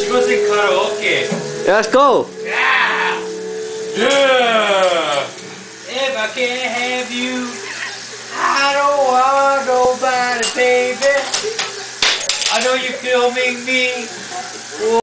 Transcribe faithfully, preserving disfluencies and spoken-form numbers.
She goes sing karaoke. Yeah, let's go. Yeah. Yeah. If I can't have you, I don't want nobody, baby. I know you're filming me.